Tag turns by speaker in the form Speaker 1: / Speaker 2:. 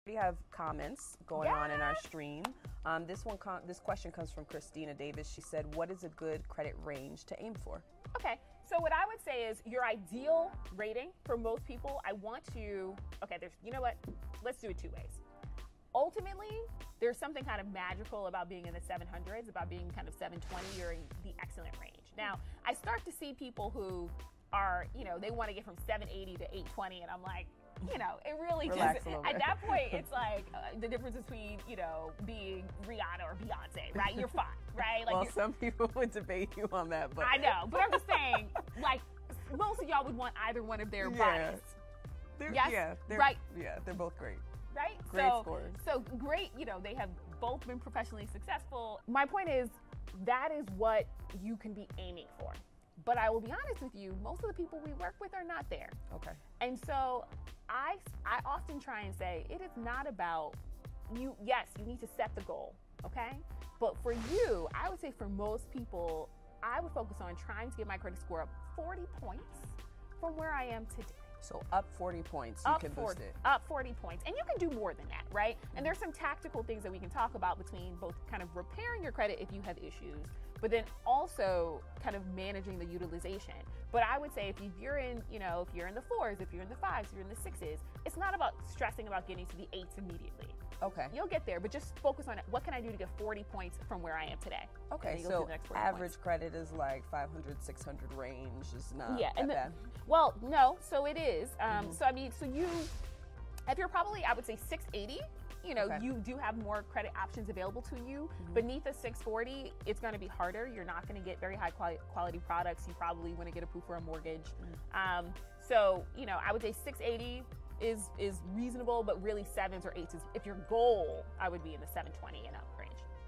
Speaker 1: We have comments going on in our stream. This question comes from Christina Davis. She said, what is a good credit range to aim for?
Speaker 2: Okay, so what I would say is your ideal rating for most people, you know what? Let's do it two ways. Ultimately, there's something kind of magical about being in the 700s, about being kind of 720, you're in the excellent range. Now, I start to see people who are, they want to get from 780 to 820, and I'm like, it really just, at that point, it's like the difference between, being Rihanna or Beyonce, right? You're fine, right? Like,
Speaker 1: well, some people would debate you on that, but.
Speaker 2: I know, but I'm just saying, like, most of y'all would want either one of their bodies.
Speaker 1: They're both great.
Speaker 2: Right?
Speaker 1: Great scores.
Speaker 2: So great, they have both been professionally successful. My point is, that is what you can be aiming for. But I will be honest with you, most of the people we work with are not there.
Speaker 1: Okay.
Speaker 2: And so I often try and say, it is not about you. Yes, you need to set the goal, okay? But for you, I would say for most people, I would focus on trying to get my credit score up 40 points from where I am today.
Speaker 1: So up 40 points, you can boost it.
Speaker 2: Up 40 points. And you can do more than that, right? And there's some tactical things that we can talk about between both kind of repairing your credit if you have issues, but then also kind of managing the utilization. But I would say if you're in, if you're in the 4s, if you're in the 5s, if you're in the 6s, it's not about stressing about getting to the 8s immediately.
Speaker 1: Okay.
Speaker 2: You'll get there, but just focus on what can I do to get 40 points from where I am today.
Speaker 1: Okay, so average credit is like 500, 600 range is not that bad.
Speaker 2: Well, no, so it is. If you're probably, I would say 680, you do have more credit options available to you. Beneath a 640, it's going to be harder. You're not going to get very high quality products. You probably want to get approved for a mortgage. I would say 680 is reasonable, but really 7s or 8s is, if your goal, I would be in the 720 and up range.